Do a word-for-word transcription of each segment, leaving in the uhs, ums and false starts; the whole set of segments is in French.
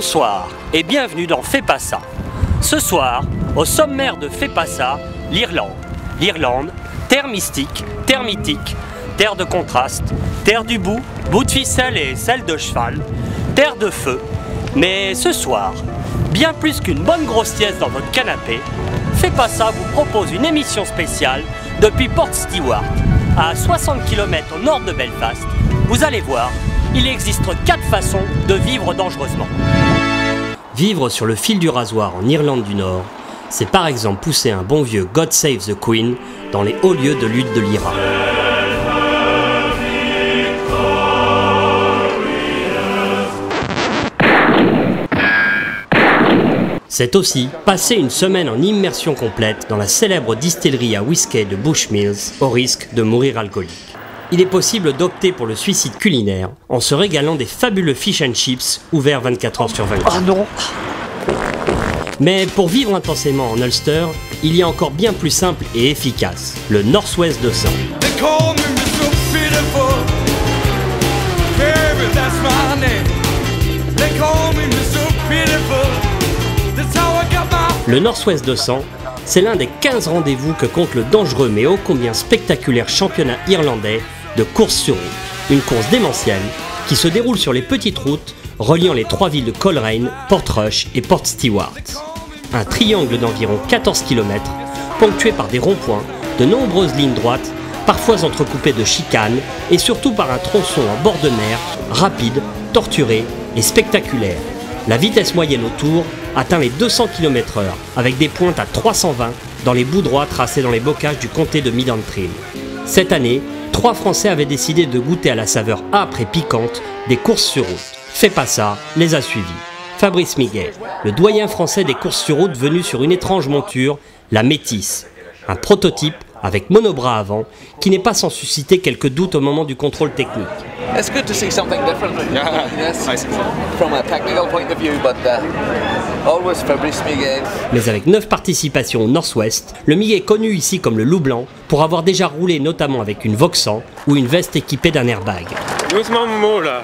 Bonsoir et bienvenue dans Fais pas ça. Ce soir, au sommaire de Fais pas ça, l'Irlande. L'Irlande, terre mystique, terre mythique, terre de contraste, terre du bout, bout de ficelle et selle de cheval, terre de feu. Mais ce soir, bien plus qu'une bonne grosse sieste dans votre canapé, Fais pas ça vous propose une émission spéciale depuis Port Stewart, à soixante kilomètres au nord de Belfast. Vous allez voir, il existe quatre façons de vivre dangereusement. Vivre sur le fil du rasoir en Irlande du Nord, c'est par exemple pousser un bon vieux God Save the Queen dans les hauts lieux de lutte de l'I R A. C'est aussi passer une semaine en immersion complète dans la célèbre distillerie à whisky de Bushmills au risque de mourir alcoolique. Il est possible d'opter pour le suicide culinaire en se régalant des fabuleux fish and chips ouverts vingt-quatre heures sur vingt-quatre. Ah non! Mais pour vivre intensément en Ulster, il y a encore bien plus simple et efficace, le Northwest deux cents. Le Northwest deux cents, c'est l'un des quinze rendez-vous que compte le dangereux mais ô combien spectaculaire championnat irlandais de course sur route. Une course démentielle qui se déroule sur les petites routes reliant les trois villes de Coleraine, Portrush et Port Stewart. Un triangle d'environ quatorze kilomètres, ponctué par des ronds-points, de nombreuses lignes droites, parfois entrecoupées de chicanes et surtout par un tronçon en bord de mer, rapide, torturé et spectaculaire. La vitesse moyenne au tour atteint les deux cents kilomètres heure, avec des pointes à trois cent vingt dans les bouts droits tracés dans les bocages du comté de Mid-Antrim. Cette année, trois Français avaient décidé de goûter à la saveur âpre et piquante des courses sur route. Fais pas ça, les a suivis. Fabrice Miguet, le doyen français des courses sur route venu sur une étrange monture, la Métis, un prototype avec monobras avant, qui n'est pas sans susciter quelques doutes au moment du contrôle technique. It's good to see something different. Yeah. Yes. From a technical point of view, but uh, always Fabrice Miguet. Mais avec neuf participations au Northwest, le Miguet est connu ici comme le loup blanc pour avoir déjà roulé notamment avec une Vauxhall ou une veste équipée d'un airbag. Doucement Momo là.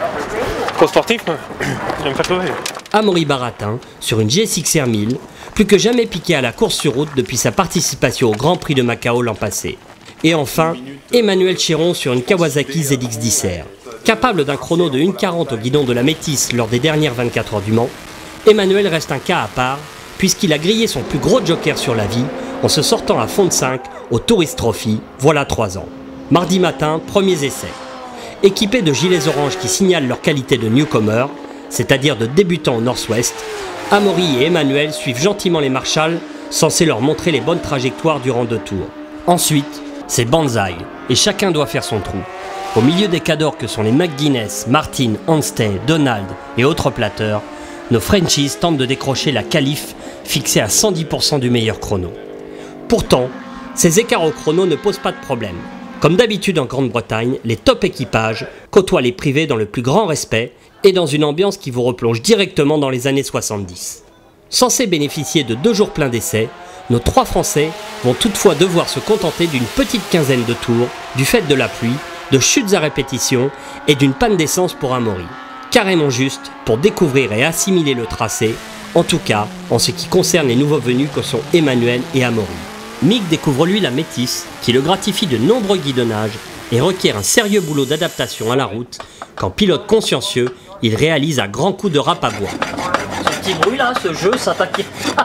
Trop sportif, moi. Je vais me faire crever. Amaury Baratin sur une G S X R mille, plus que jamais piqué à la course sur route depuis sa participation au Grand Prix de Macao l'an passé. Et enfin, Emmanuel Chéron sur une Kawasaki Z X dix R. Capable d'un chrono de une quarante au guidon de la Métis lors des dernières vingt-quatre heures du Mans, Emmanuel reste un cas à part, puisqu'il a grillé son plus gros joker sur la vie en se sortant à fond de cinq au Tourist Trophy, voilà trois ans. Mardi matin, premiers essais. Équipés de gilets oranges qui signalent leur qualité de newcomer, c'est-à-dire de débutants au Northwest, Amaury et Emmanuel suivent gentiment les marshals, censés leur montrer les bonnes trajectoires durant deux tours. Ensuite, c'est banzai, et chacun doit faire son trou. Au milieu des cadors que sont les McGuinness, Martin, Anstey, Donald et autres platteurs, nos Frenchies tentent de décrocher la qualif fixée à cent dix pour cent du meilleur chrono. Pourtant, ces écarts au chrono ne posent pas de problème. Comme d'habitude en Grande-Bretagne, les top équipages côtoient les privés dans le plus grand respect et dans une ambiance qui vous replonge directement dans les années soixante-dix. Censés bénéficier de deux jours pleins d'essais, nos trois Français vont toutefois devoir se contenter d'une petite quinzaine de tours, du fait de la pluie, de chutes à répétition et d'une panne d'essence pour Amaury. Carrément juste pour découvrir et assimiler le tracé, en tout cas en ce qui concerne les nouveaux venus que sont Emmanuel et Amaury. Mick découvre lui la Métis, qui le gratifie de nombreux guidonnages et requiert un sérieux boulot d'adaptation à la route, qu'en pilote consciencieux, il réalise à grands coups de râpe à bois. Ce petit bruit là, ce jeu, ça t'inquiète pas?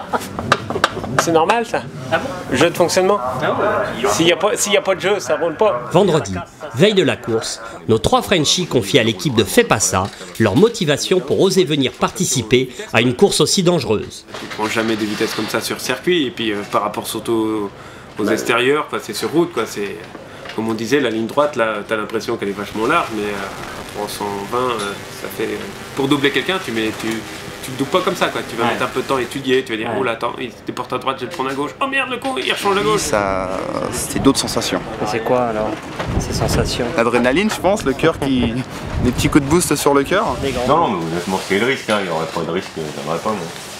C'est normal ça. Ah bon? Jeu de fonctionnement. Ah ouais. S'il n'y a, a pas de jeu, ça roule pas. Vendredi, veille de la course, nos trois Frenchies confient à l'équipe de Fais pas ça leur motivation pour oser venir participer à une course aussi dangereuse. Tu prends jamais des vitesses comme ça sur circuit, et puis euh, par rapport surtout aux, aux extérieurs, c'est sur route, quoi. C'est comme on disait, la ligne droite, là, t'as l'impression qu'elle est vachement large, mais euh, à trois cent vingt, euh, ça fait. Pour doubler quelqu'un, tu mets. Tu, Tu ne doubles pas comme ça, quoi. Tu vas ouais. mettre un peu de temps à étudier, tu vas dire, ouais. oh là, attends, il déporte à droite, je vais le prendre à gauche. Oh merde, le con, il rechange à gauche. Ça, c'était d'autres sensations. C'est quoi alors, ces sensations? L'adrénaline, je pense, le cœur qui. Des petits coups de boost sur le cœur. Non, non, mais honnêtement, c'est le risque, hein. Il n'y aurait pas de risque, j'aimerais pas, moi.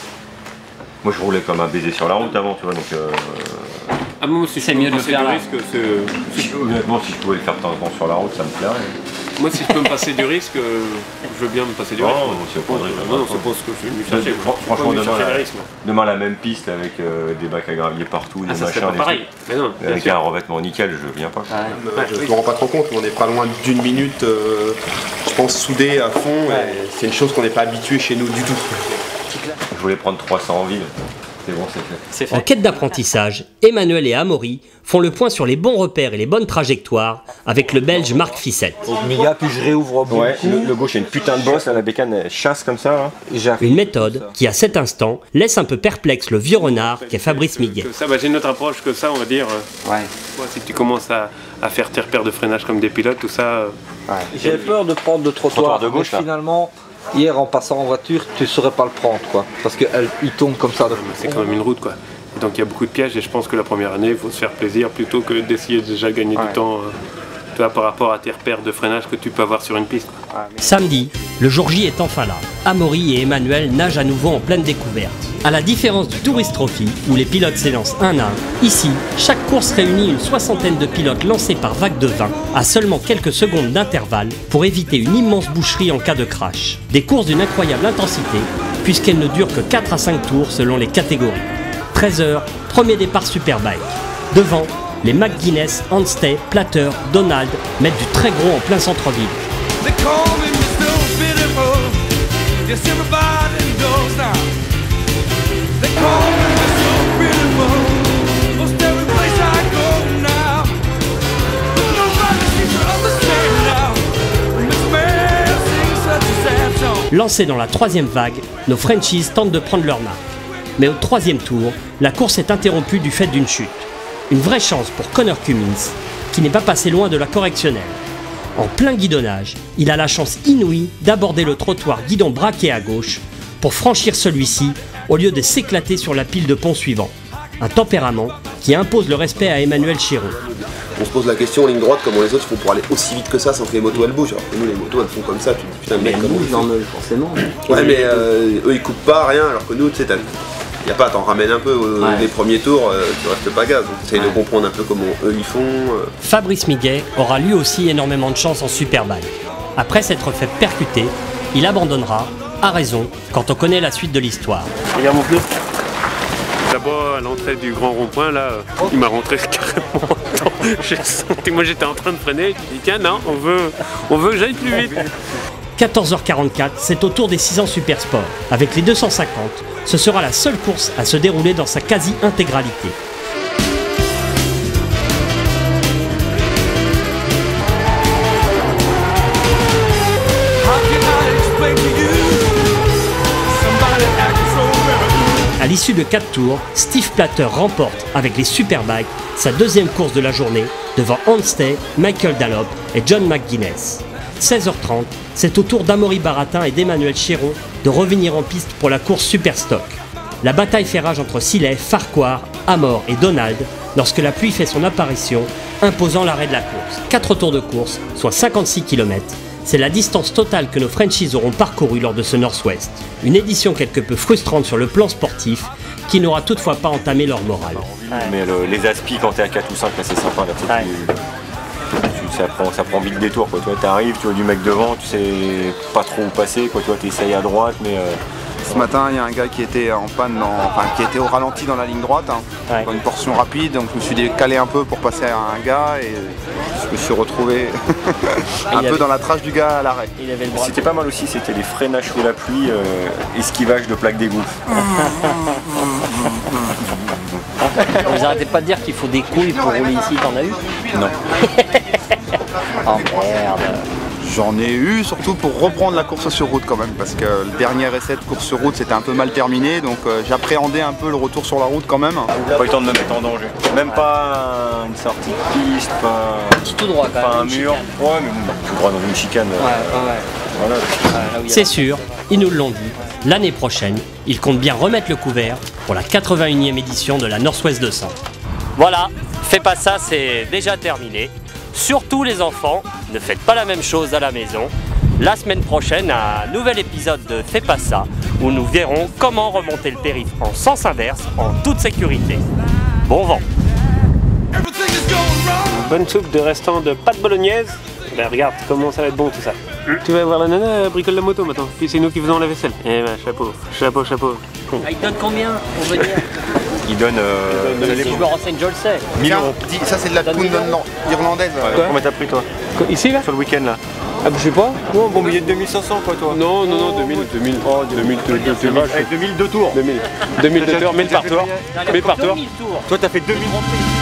Moi, je roulais comme un baiser sur la route avant, tu vois, donc. Euh... Ah, moi aussi, c'est mieux de le faire. Risque, honnêtement, si je pouvais le faire de temps en temps sur la route, ça me plairait. moi, si je peux me passer du risque, euh, je veux bien me passer du risque. Non, c'est pas vrai. Non, non, c'est pas ce que je suis venu chercher. Franchement, Je suis pas venu demain, chercher la, les risques, moi. demain la même piste avec euh, des bacs à gravier partout, Ah, des ça, c'est machins, pas des pareil. trucs. Mais non, bien Avec sûr. un revêtement nickel, je viens pas. Euh, je ne me rends pas trop compte, mais on n'est pas loin d'une minute, euh, je pense, soudé à fond. Et c'est une chose qu'on n'est pas habitué chez nous du tout. Je voulais prendre trois cents en ville. C'est bon, c'est fait. C'est En fait. quête d'apprentissage, Emmanuel et Amaury font le point sur les bons repères et les bonnes trajectoires avec le Belge Marc Fissette. Mia, puis je réouvre au bout. Ouais, le, le gauche, il y a une putain de bosse, là, la bécane elle chasse comme ça. Là. Et j'arrive. Une méthode qui, à cet instant, laisse un peu perplexe le vieux renard qu'est Fabrice Miguet. Que ça, bah, j'ai une autre approche que ça, on va dire. Ouais. Moi, si tu commences à, à faire tes repères de freinage comme des pilotes, tout ça. euh, J'avais peur de prendre le trottoir, Trottoir de gauche, mais là. finalement, hier en passant en voiture, tu saurais pas le prendre, quoi. Parce qu'il tombe comme ça. De... C'est quand même une route, quoi. Et donc il y a beaucoup de pièges et je pense que la première année, il faut se faire plaisir plutôt que d'essayer de déjà gagner Ouais. du temps euh, tu vois, par rapport à tes repères de freinage que tu peux avoir sur une piste. quoi. Samedi, le jour J est enfin là. Amaury et Emmanuel nagent à nouveau en pleine découverte. À la différence du Tourist Trophy, où les pilotes s'élancent un à un, ici, chaque course réunit une soixantaine de pilotes lancés par vague de vingt, à seulement quelques secondes d'intervalle, pour éviter une immense boucherie en cas de crash. Des courses d'une incroyable intensité, puisqu'elles ne durent que quatre à cinq tours selon les catégories. treize heures, premier départ Superbike. Devant, les McGuinness, Hanstey, Platter, Donald mettent du très gros en plein centre-ville. They call me Mister Pitiful. Yes, everybody knows now. They call me Mister Pitiful. Most every place I go now. But nobody seems to understand now. Miss Man sings such a sad song. Lancés dans la troisième vague, nos Frenchies tentent de prendre leur marque. Mais au troisième tour, la course est interrompue du fait d'une chute. Une vraie chance pour Connor Cummins, qui n'est pas passé loin de la correctionnelle. En plein guidonnage, il a la chance inouïe d'aborder le trottoir guidon braqué à gauche pour franchir celui-ci au lieu de s'éclater sur la pile de pont suivant. Un tempérament qui impose le respect à Emmanuel Chéron. On se pose la question en ligne droite comment les autres font pour aller aussi vite que ça sans que les motos elles bougent. Alors que nous les motos elles font comme ça, tu te dis putain mec comment ils font. forcément. Ouais mais euh, eux ils coupent pas rien alors que nous tu sais t'as... Y a pas, t'en ramènes un peu euh, Ouais. les premiers tours, euh, tu restes pas gaz. Donc t'essayes de comprendre un peu comment eux ils font. euh. Fabrice Miguet aura lui aussi énormément de chance en Superbike. Après s'être fait percuter, il abandonnera, à raison, quand on connaît la suite de l'histoire. Regarde mon pneu. Là-bas, à l'entrée du grand rond-point, là, euh, il m'a rentré carrément dedans. J'ai senti, moi j'étais en train de freiner, je me dis tiens non, on veut, on veut que j'aille plus vite. quatorze heures quarante-quatre, c'est au tour des six ans Super Sport. Avec les deux cent cinquante, ce sera la seule course à se dérouler dans sa quasi-intégralité. How can I explain to you? Somebody acting so very. À l'issue de quatre tours, Steve Platter remporte avec les Superbikes sa deuxième course de la journée devant Hanstey, Michael Dallop et John McGuinness. seize heures trente, c'est au tour d'Amaury Baratin et d'Emmanuel Chéron de revenir en piste pour la course Superstock. La bataille fait rage entre Sillet, Farquhar, Amor et Donald lorsque la pluie fait son apparition, imposant l'arrêt de la course. quatre tours de course, soit cinquante-six kilomètres, c'est la distance totale que nos Frenchies auront parcourue lors de ce Northwest. Une édition quelque peu frustrante sur le plan sportif, qui n'aura toutefois pas entamé leur morale. Mais le- les aspis quand t'es à quatre ou cinq, là c'est sympa. Là, tu sais, Ouais. tu- tu- ça, prend, ça prend vite des tours. Quoi. Tu vois, t'arrives, tu vois du mec devant, tu sais pas trop où passer. Quoi. Tu vois, t'essayes à droite, mais. Euh, Ce matin, il y a un gars qui était en panne, dans, enfin qui était au ralenti dans la ligne droite, hein, Ouais. dans une portion rapide. Donc je me suis décalé un peu pour passer à un gars et je me suis retrouvé un il peu avait- dans la trace du gars à l'arrêt. Il avait le bras. C'était pas mal aussi, c'était les freinages sous la pluie, euh, esquivage de plaques d'égout. Vous arrêtez pas de dire qu'il faut des couilles pour rouler ici, t'en as eu? Non. Oh merde. J'en ai eu surtout pour reprendre la course sur route quand même, parce que le dernier essai de course sur route c'était un peu mal terminé, donc euh, j'appréhendais un peu le retour sur la route quand même. Pas eu le temps de me mettre en danger. Même pas une sortie de piste, pas, Petit tout droit quand même. pas un une mur. chicane. Ouais, mais bon, tout droit dans une chicane. Ouais, ouais, ouais. Voilà. Ouais, là où il y a- C'est sûr, ils nous l'ont dit, l'année prochaine, ils comptent bien remettre le couvert pour la quatre-vingt-unième édition de la Northwest deux cents. Voilà, fais pas ça, c'est déjà terminé. Surtout les enfants, ne faites pas la même chose à la maison. La semaine prochaine, un nouvel épisode de Fais pas ça, où nous verrons comment remonter le périph' en sens inverse, en toute sécurité. Bon vent. Everything is going wrong. Bonne soupe de restant de pâte bolognaise Bah regarde comment ça va être bon tout ça. Tu vas voir la nana euh, bricole la moto maintenant. Puis c'est nous qui faisons la vaisselle. Eh bah chapeau, chapeau, chapeau. Ah, il donne combien pour venir? Il donne. Euh, Si je me renseigne, je le sais. mille euros. Dis, ça c'est de la poune irlandaise. Combien t'as pris toi? Ici là? Sur le week-end là? Ah bah je sais pas. Non, bon billet de deux mille cinq cents quoi toi. Non, non, non, deux mille, deux mille, oh, deux mille, deux mille, deux mille, Avec deux mille deux tours. deux mille, deux mille deux tours, mille par tour. mille par tour. Toi t'as fait deux mille.